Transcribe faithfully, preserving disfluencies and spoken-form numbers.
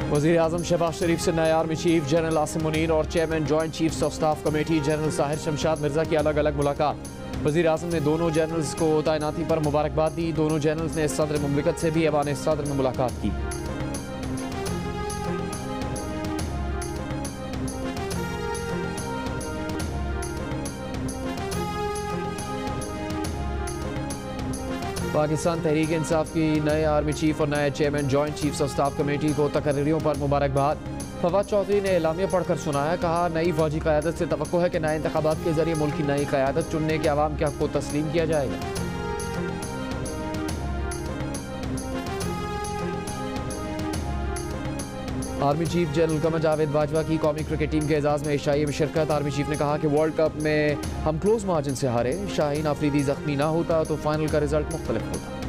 वज़ीर आज़म शहबाज शरीफ से नए army chief general Asim Munir और chairman joint chiefs of staff committee general Sahir Shamshad Mirza की अलग अलग मुलाकात। वज़ीर आज़म ने दोनों जनरल्स को तैनाती पर मुबारकबाद दी। दोनों जनरल्स ने सदर मुमलिकत से भी ऐवान सदर में मुलाकात की। पाकिस्तान तहरीक इंसाफ की नए आर्मी चीफ और नए chairman joint chiefs of staff committee को तकरीरों पर मुबारकबाद। फवाद चौधरी ने एलामिया पढ़कर सुनाया, कहा नई फौजी क़यादत से तवक्को है कि नए इंतखाबात के जरिए मुल्क की नई क़यादत चुनने के अवाम के हक़ को तस्लीम किया जाएगा। Army chief general Qamar Javed Bajwa की कौमी क्रिकेट टीम के एजाज़ में एशियाई में शिरकत। आर्मी चीफ ने कहा कि वर्ल्ड कप में हम क्लोज मार्जिन से हारे। शाहीन अफरीदी जख्मी ना होता तो फाइनल का रिजल्ट मुख्तलिफ होता।